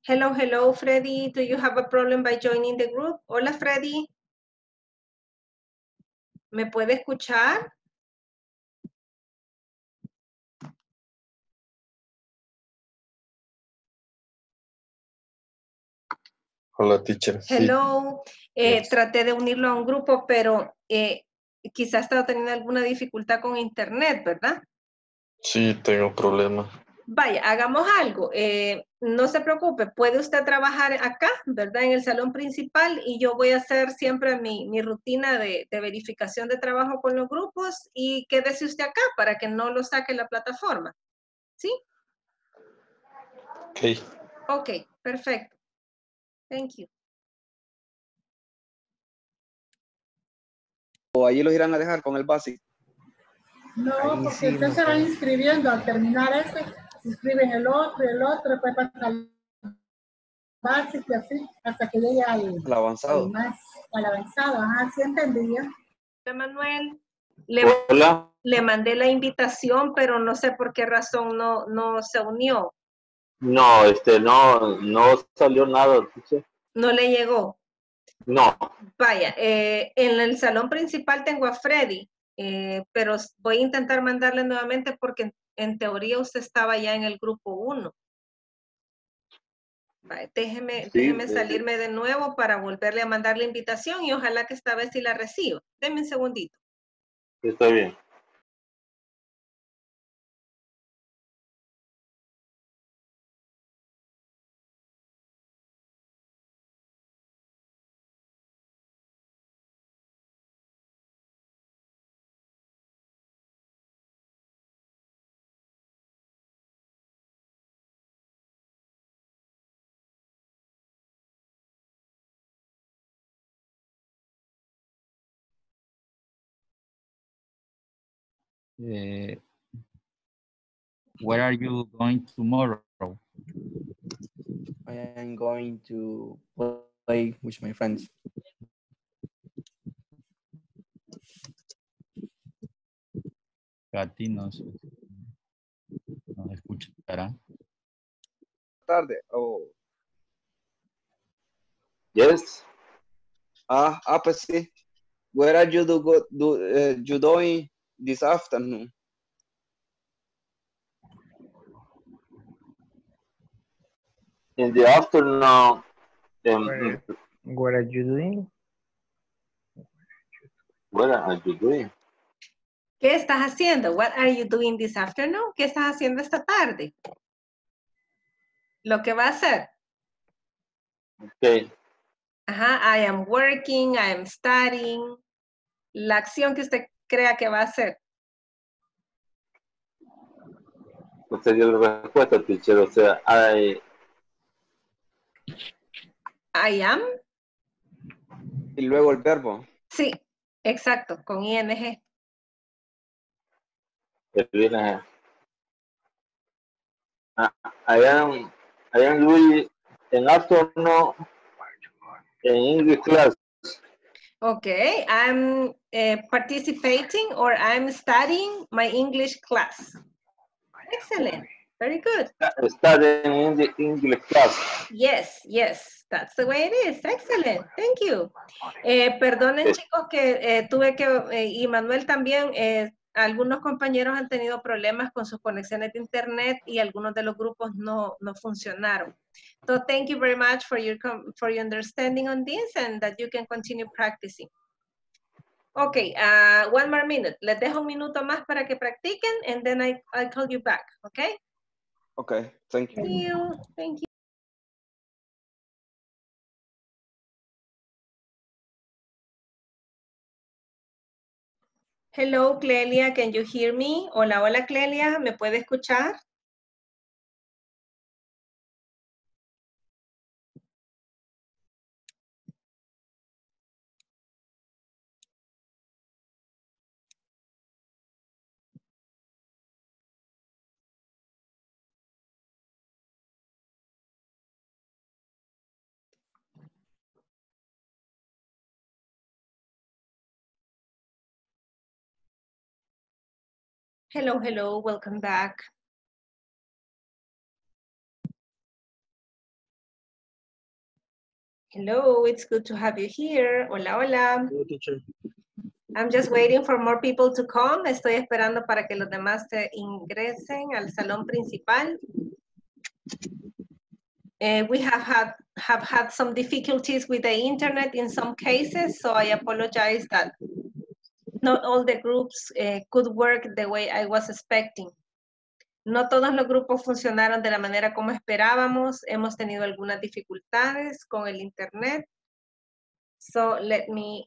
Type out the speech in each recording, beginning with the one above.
Hello, hello, Freddy. Do you have a problem by joining the group? Hola, Freddy. ¿Me puede escuchar? Hola, teacher. Hello. Yes. Traté de unirlo a un grupo, pero quizás estaba teniendo alguna dificultad con internet, ¿verdad? Sí, tengo problema. Vaya, hagamos algo. No se preocupe, puede usted trabajar acá, ¿verdad? En el salón principal y yo voy a hacer siempre mi rutina de verificación de trabajo con los grupos y quédese usted acá para que no lo saque la plataforma. ¿Sí? Ok. Ok, perfecto. Thank you. O allí los irán a dejar con el básico. No, Ahí porque sí, usted no se va sé. inscribiendo. Al terminar ese, se inscribe en el otro, después pasa al básico y así, hasta que llegue Al avanzado. al avanzado. Ajá, sí entendía. Hola, Manuel. Hola. Le mandé la invitación, pero no sé por qué razón no se unió. No, no salió nada. ¿Sí? No le llegó. No. Vaya, en el salón principal tengo a Freddy, pero voy a intentar mandarle nuevamente porque en teoría usted estaba ya en el grupo 1. Vaya, déjeme salirme de nuevo para volverle a mandar la invitación y ojalá que esta vez sí la reciba. Deme un segundito. Está bien. Where are you going tomorrow? I am going to play with my friends. Katy nos escuchará. Tarde. Oh. Yes. Pues sí. Where are you you doing this afternoon? In the afternoon. What are you doing? What are you doing? ¿Qué estás haciendo? What are you doing this afternoon? ¿Qué estás haciendo esta tarde? Lo que va a hacer. Okay. Ajá, I am working, I am studying. La acción que usted crea que va a hacer. No sería la respuesta, teacher. O sea, I am. Y luego el verbo. Sí, exacto, con ing. I am doing an afternoon in English class. Okay, I'm participating or I'm studying my English class. Excellent, very good. Studying in the English class. Yes, yes, that's the way it is. Excellent, thank you. Perdonen chicos que tuve que, y Manuel también, algunos compañeros han tenido problemas con sus conexiones de internet y algunos de los grupos no funcionaron. So thank you very much for your understanding on this and that you can continue practicing. Okay, one more minute. Les dejo un minuto más para que practiquen and then I'll call you back, okay? Okay, thank you. Thank you. Thank you. Hello, Clelia, can you hear me? Hola, hola, Clelia, ¿me puede escuchar? Hello, hello, welcome back. Hello, it's good to have you here. Hola, hola. Hello, teacher. I'm just waiting for more people to come. Estoy esperando para que los demás se ingresen al salón principal. We have had some difficulties with the internet in some cases, so I apologize that not all the groups could work the way I was expecting. No todos los grupos funcionaron de la manera como esperábamos. Hemos tenido algunas dificultades con el internet. So let me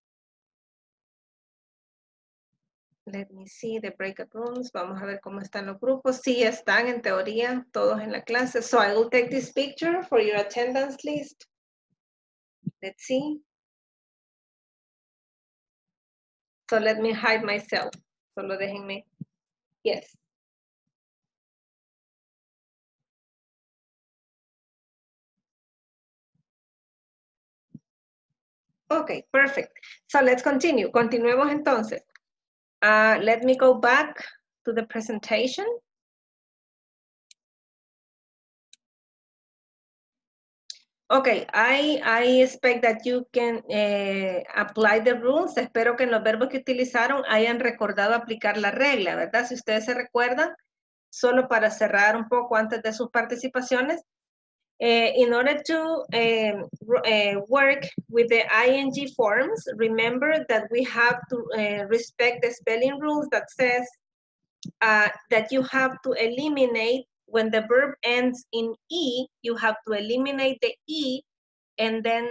see the breakout rooms. Vamos a ver cómo están los grupos. Sí están en teoría todos en la clase. So I will take this picture for your attendance list. Let's see. So let me hide myself. Solo déjenme. Yes. Okay, perfect. So let's continue. Continuemos entonces. Let me go back to the presentation. Okay, I expect that you can apply the rules. Espero que en los verbos que utilizaron hayan recordado aplicar la regla, ¿verdad? Si ustedes se recuerdan, solo para cerrar un poco antes de sus participaciones, in order to work with the ing forms, remember that we have to respect the spelling rules that says that you have to eliminate, when the verb ends in E, you have to eliminate the E and then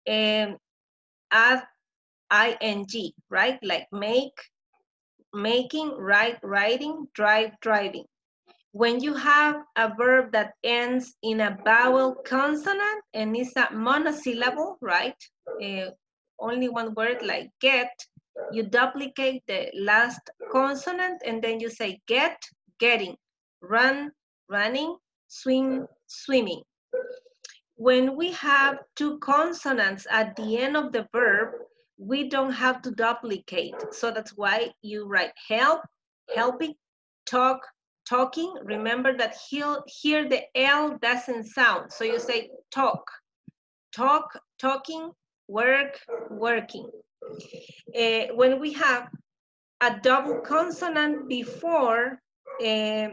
add ing, right? Like make, making, write, writing, drive, driving. When you have a verb that ends in a vowel consonant and is a monosyllable, right? Only one word like get, you duplicate the last consonant and then you say get, getting, run, running, swim, swimming. When we have two consonants at the end of the verb, we don't have to duplicate. So that's why you write help, helping, talk, talking. Remember that here the L doesn't sound. So you say talk, talk, talking, work, working. When we have a double consonant before a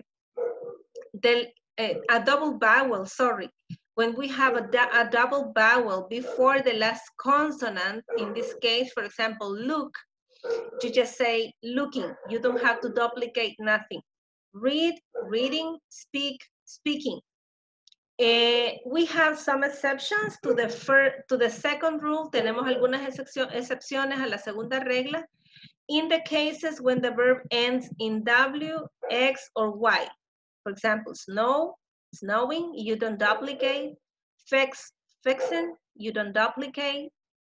double vowel, sorry. When we have a double vowel before the last consonant, in this case, for example, look, you just say looking. You don't have to duplicate nothing. Read, reading, speak, speaking. We have some exceptions to the second rule. Tenemos algunas excepciones a la segunda regla. In the cases when the verb ends in W, X, or Y. For example, snow, snowing, you don't duplicate. Fix, fixing, you don't duplicate.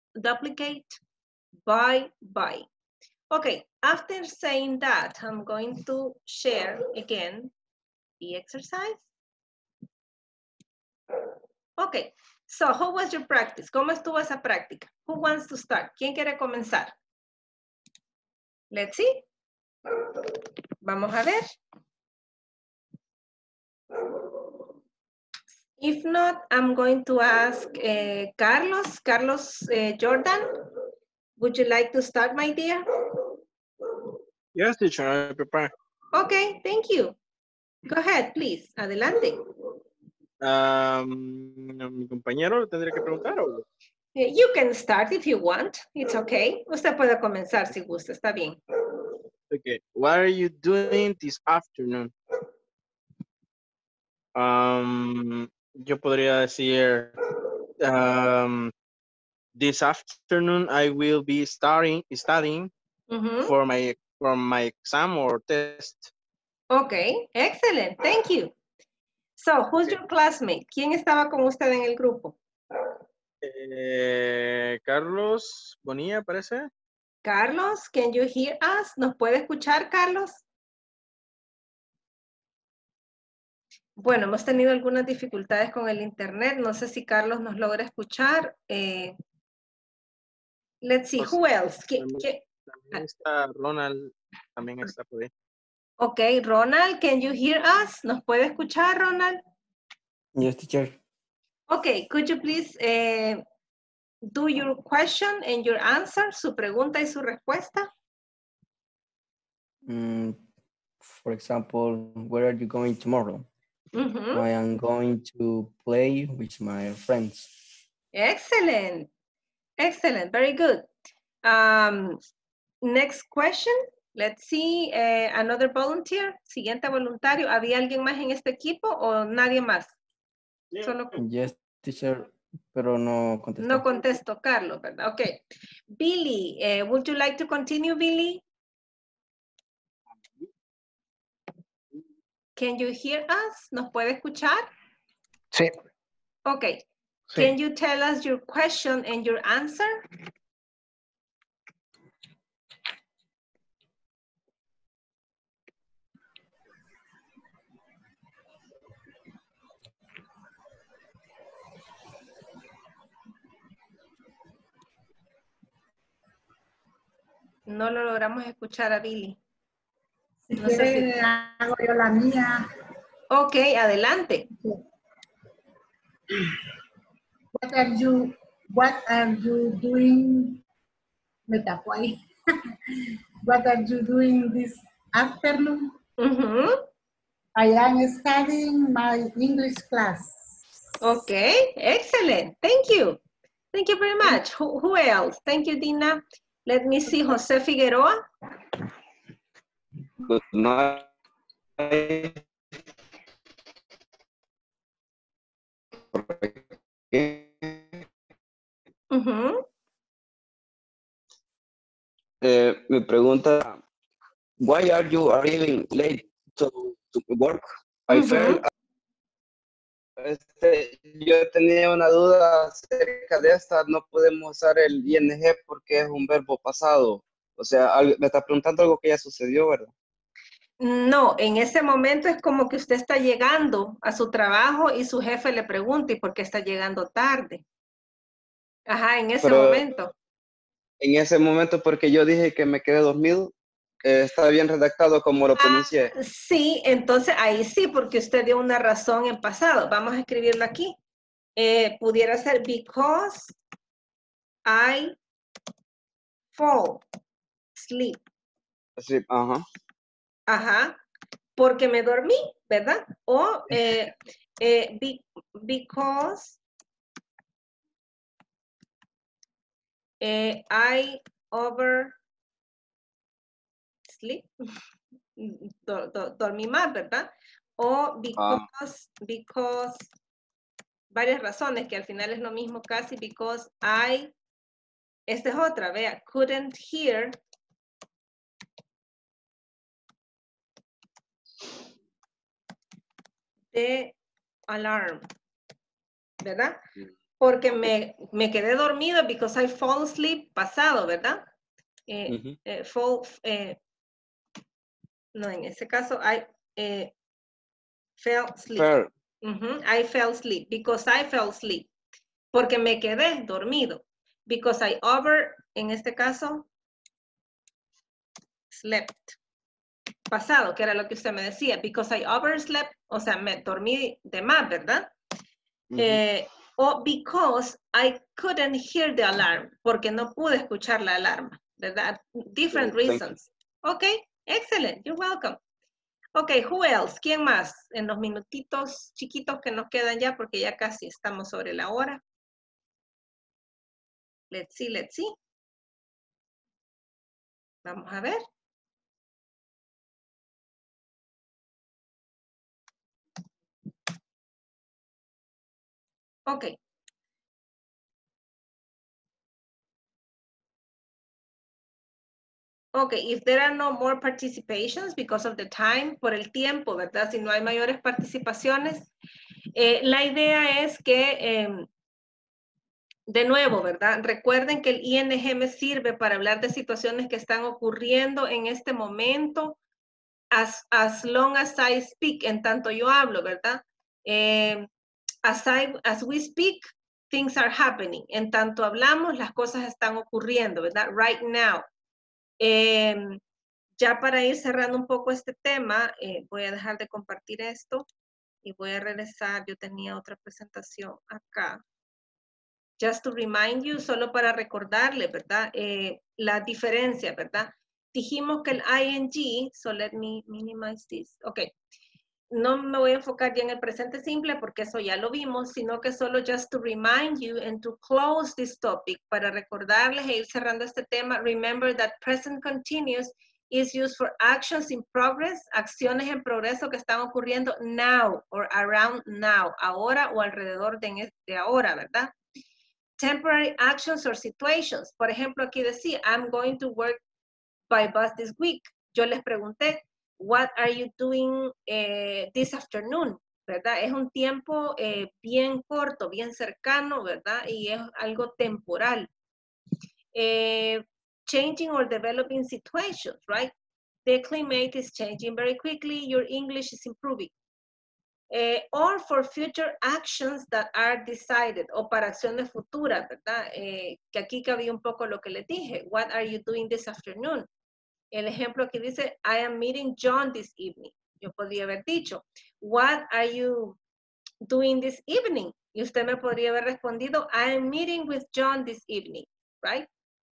Buy, buy. Okay, after saying that, I'm going to share again the exercise. Okay, so how was your practice? ¿Cómo estuvo esa práctica? Who wants to start? ¿Quién quiere comenzar? Let's see. Vamos a ver. If not, I'm going to ask Carlos. Carlos Jordan, would you like to start, my dear? Yes, teacher, I prepare. Okay, thank you. Go ahead, please. Adelante. Mi compañero le tendría que preguntar o... You can start if you want. It's okay. Usted puede comenzar si gusta. Está bien. Okay. What are you doing this afternoon? Yo podría decir, this afternoon I will be studying for my exam or test. Okay, excellent. Thank you. So, who's your classmate? ¿Quién estaba con usted en el grupo? Carlos Bonilla, parece. Carlos, can you hear us? ¿Nos puede escuchar, Carlos? Bueno, hemos tenido algunas dificultades con el internet. No sé si Carlos nos logra escuchar. Let's see, who else? También está Ronald, también está por ahí. Ok, Ronald, can you hear us? ¿Nos puede escuchar, Ronald? Yes, teacher. Okay, could you please do your question and your answer, su pregunta y su respuesta. For example, where are you going tomorrow? I am going to play with my friends. Excellent. Excellent. Very good. Next question. Let's see. Another volunteer. Siguiente voluntario. ¿Había alguien más en este equipo o nadie más? Solo... Yes, teacher, pero no contestó. No contesto, Carlos, ¿verdad? Ok. Billy, would you like to continue, Billy? Can you hear us? ¿Nos puede escuchar? Sí. Okay. Sí. Can you tell us your question and your answer? No lo logramos escuchar a Billy. Si No sé quiere, si... hago yo la mía. Ok, adelante. What are you doing? Me tapo ahí. What are you doing this afternoon? I am studying my English class. Okay, excellent. Thank you. Thank you very much. Who else? Thank you, Dina. Let me see, Jose Figueroa. Good night. Me pregunta, why are you arriving late to work? I felt... yo tenía una duda acerca de esta, no podemos usar el ing porque es un verbo pasado. O sea, me está preguntando algo que ya sucedió, ¿verdad? No, en ese momento es como que usted está llegando a su trabajo y su jefe le pregunta, ¿y por qué está llegando tarde? Ajá, en ese momento. En ese momento, porque yo dije que me quedé dormido, está bien redactado como lo pronuncié. Sí, entonces ahí sí, porque usted dio una razón en pasado. Vamos a escribirlo aquí. Pudiera ser because I fall asleep. Sí, ajá. Ajá, porque me dormí, ¿verdad? O because I oversleep. Dormí más, ¿verdad? O because varias razones que al final es lo mismo casi, because esta es otra, vea, couldn't hear the alarm, ¿verdad? Porque me quedé dormido because I fall asleep pasado, ¿verdad? No, en ese caso, I fell asleep. I fell asleep because I fell asleep. Porque me quedé dormido. Because I en este caso, slept. Pasado, que era lo que usted me decía. Because I overslept, o sea, me dormí de más, ¿verdad? O because I couldn't hear the alarm, porque no pude escuchar la alarma, ¿verdad? Different reasons. Ok, excellent, you're welcome. Ok, who else? ¿Quién más? En los minutitos chiquitos que nos quedan ya, porque ya casi estamos sobre la hora. Let's see, let's see. Vamos a ver. Ok. Ok, if there are no more participations because of the time, por el tiempo, ¿verdad? Si no hay mayores participaciones, la idea es que, de nuevo, ¿verdad? Recuerden que el ING me sirve para hablar de situaciones que están ocurriendo en este momento, as long as I speak, en tanto yo hablo, ¿verdad? As we speak, things are happening. En tanto hablamos, las cosas están ocurriendo, ¿verdad? Right now. Ya para ir cerrando un poco este tema, voy a dejar de compartir esto y voy a regresar. Yo tenía otra presentación acá. Just to remind you, solo para recordarle, ¿verdad? La diferencia, ¿verdad? Dijimos que el ing, so let me minimize this. Ok. No me voy a enfocar ya en el presente simple porque eso ya lo vimos, sino que solo just to remind you and to close this topic, para recordarles e ir cerrando este tema. Remember that present continuous is used for actions in progress, acciones en progreso que están ocurriendo now or around now, ahora o alrededor de ahora, ¿verdad? Temporary actions or situations. Por ejemplo, aquí decía, I'm going to work by bus this week. Yo les pregunté, what are you doing this afternoon? ¿Verdad? Es un tiempo bien corto, bien cercano, ¿verdad? Y es algo temporal. Changing or developing situations, right? The climate is changing very quickly. Your English is improving. Or for future actions that are decided, o para acciones futuras, ¿verdad? Que aquí cabía un poco lo que les dije. What are you doing this afternoon? El ejemplo aquí dice, I am meeting John this evening. Yo podría haber dicho, what are you doing this evening? Y usted me podría haber respondido, I am meeting with John this evening, right?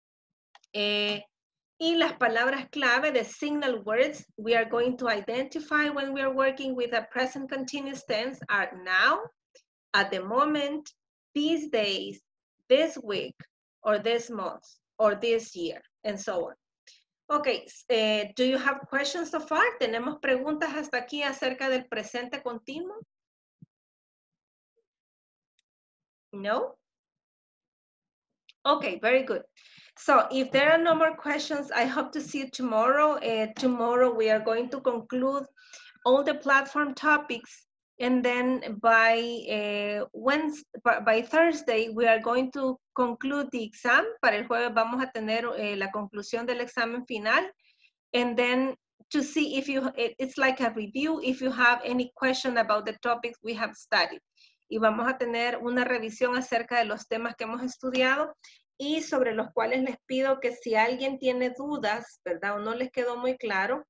Y las palabras clave de signal words we are going to identify when we are working with a present continuous tense are now, at the moment, these days, this week, or this month, or this year, and so on. Okay, do you have questions so far? ¿Tenemos preguntas hasta aquí acerca del presente continuo? No? Okay, very good. So if there are no more questions, I hope to see you tomorrow. Tomorrow we are going to conclude all the platform topics, and then by Thursday we are going to conclude the exam. Para el jueves vamos a tener la conclusión del examen final, and then to see if it's like a review, if you have any question about the topics we have studied. Y vamos a tener una revisión acerca de los temas que hemos estudiado y sobre los cuales les pido que si alguien tiene dudas, ¿verdad? O no les quedó muy claro,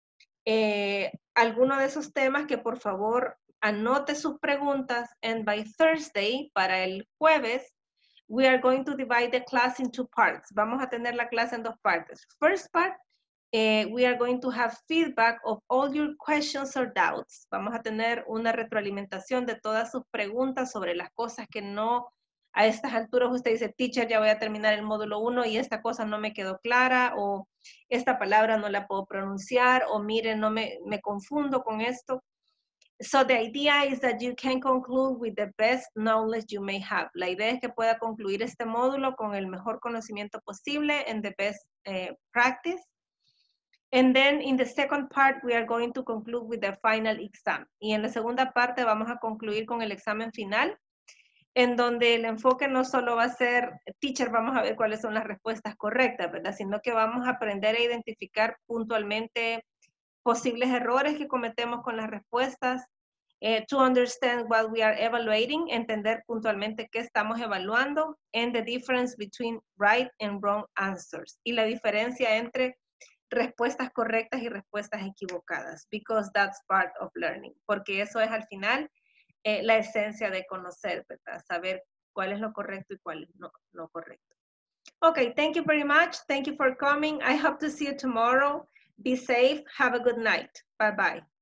alguno de esos temas, que por favor anote sus preguntas, and by Thursday, para el jueves, we are going to divide the class in 2 parts. Vamos a tener la clase en 2 partes. First part, we are going to have feedback of all your questions or doubts. Vamos a tener una retroalimentación de todas sus preguntas sobre las cosas que no, a estas alturas usted dice, teacher, ya voy a terminar el módulo 1 y esta cosa no me quedó clara, o esta palabra no la puedo pronunciar, o mire, no me confundo con esto. So the idea is that you can conclude with the best knowledge you may have. La idea es que pueda concluir este módulo con el mejor conocimiento posible and the best practice. And then in the second part, we are going to conclude with the final exam. Y en la segunda parte vamos a concluir con el examen final, en donde el enfoque no solo va a ser, teacher, vamos a ver cuáles son las respuestas correctas, ¿verdad? Sino que vamos a aprender a identificar puntualmente posibles errores que cometemos con las respuestas, to understand what we are evaluating, entender puntualmente qué estamos evaluando, and the difference between right and wrong answers. Y la diferencia entre respuestas correctas y respuestas equivocadas, because that's part of learning, porque eso es al final la esencia de conocer, ¿verdad? Saber cuál es lo correcto y cuál es no correcto. Okay, thank you very much. Thank you for coming. I hope to see you tomorrow. Be safe. Have a good night. Bye-bye.